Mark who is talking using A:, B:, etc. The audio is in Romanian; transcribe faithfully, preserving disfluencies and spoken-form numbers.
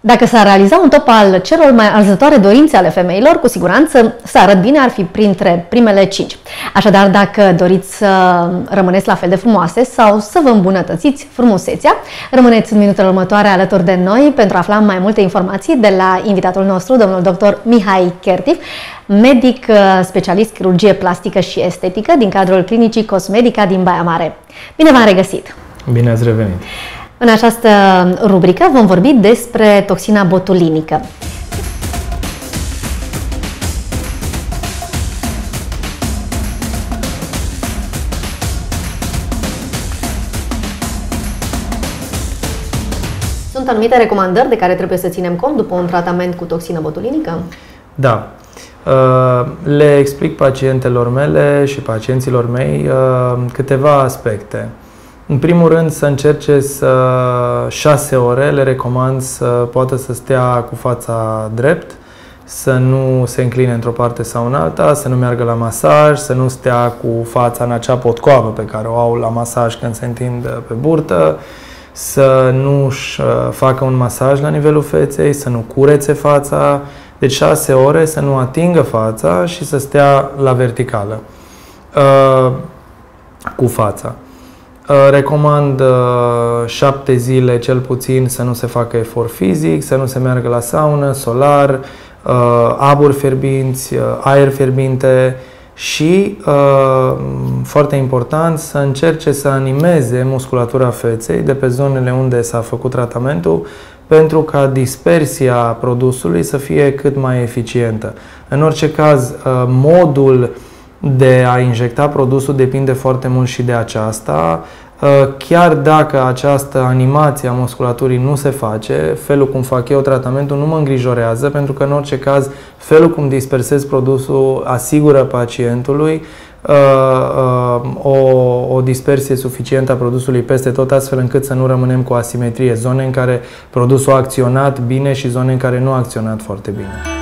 A: Dacă s-ar realiza un top al celor mai arzătoare dorințe ale femeilor, cu siguranță să arăt bine ar fi printre primele cinci. Așadar, dacă doriți să rămâneți la fel de frumoase sau să vă îmbunătățiți frumusețea, rămâneți în minutele următoare alături de noi pentru a afla mai multe informații de la invitatul nostru, domnul doctor Mihai Chertif, medic specialist chirurgie plastică și estetică din cadrul Clinicii Cosmedica din Baia Mare. Bine v-am regăsit!
B: Bine ați revenit!
A: În această rubrică vom vorbi despre toxina botulinică. Sunt anumite recomandări de care trebuie să ținem cont după un tratament cu toxină botulinică?
B: Da. Le explic pacientelor mele și pacienților mei câteva aspecte. În primul rând, să încerce să șase ore, le recomand să poată să stea cu fața drept, să nu se încline într-o parte sau în alta, să nu meargă la masaj, să nu stea cu fața în acea potcoavă pe care o au la masaj când se întind pe burtă, să nu-și facă un masaj la nivelul feței, să nu curețe fața, deci șase ore să nu atingă fața și să stea la verticală cu fața. Recomand șapte zile cel puțin să nu se facă efort fizic, să nu se meargă la saună, solar, aburi fierbinți, aer fierbinte și, foarte important, să încerce să animeze musculatura feței de pe zonele unde s-a făcut tratamentul pentru ca dispersia produsului să fie cât mai eficientă. În orice caz, modul de a injecta produsul depinde foarte mult și de aceasta. Chiar dacă această animație a musculaturii nu se face, felul cum fac eu tratamentul nu mă îngrijorează, pentru că în orice caz felul cum dispersez produsul asigură pacientului o, o dispersie suficientă a produsului peste tot, astfel încât să nu rămânem cu asimetrie, zone în care produsul a acționat bine și zone în care nu a acționat foarte bine.